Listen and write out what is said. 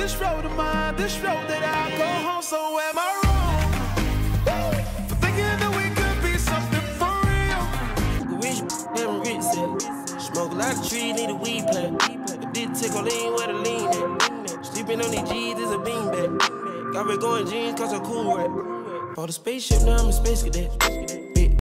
this road of mine, this road that I go home. So am I wrong for thinking that we could be something for real? Rich, never rich set. Smoke a lot of trees, need a weed plant. A dick tickle lean where the lean at. Sleeping on these G's is a beanbag. Got me going jeans cause I'm cool, right? Bought a spaceship, now I'm a space cadet.